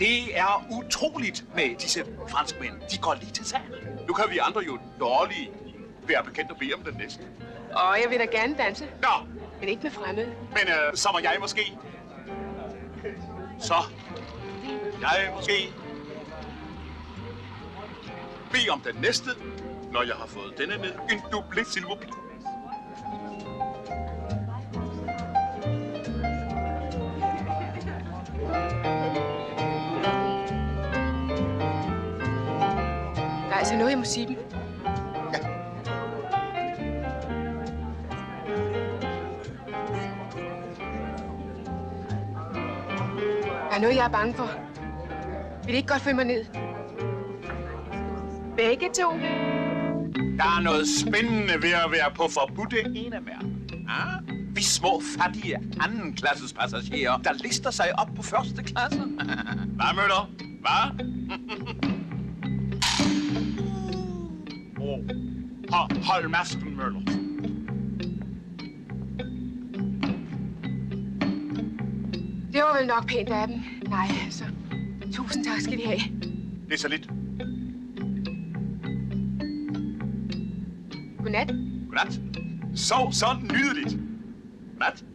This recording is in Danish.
Det er utroligt med disse franskmænd. De går lige til sagen. Nu kan vi andre jo dårligt være bekendt og bede om den næste. Og jeg vil da gerne danse. Nå! Men ikke med fremmede. Men så må jeg måske. Så. Jeg måske. Bed om den næste, når jeg har fået denne ned. En double, s'il vous plaît. Der er altså noget, jeg må sige dem. Ja. Der er noget, jeg er bange for. Vil I ikke godt følge mig ned? Begge to. Der er noget spændende ved at være på forbudte eneværk. Ah? Vi små, fattige, andenklasses passagerer, der lister sig op på første klasse. Hvad, Møller? Hvad? Hold masken, Møller. Det var vel nok pænt af dem. Nej, altså. Tusind tak skal de have. Det er så lidt. Godnat. Godnat. Sov så nydeligt. Godnat.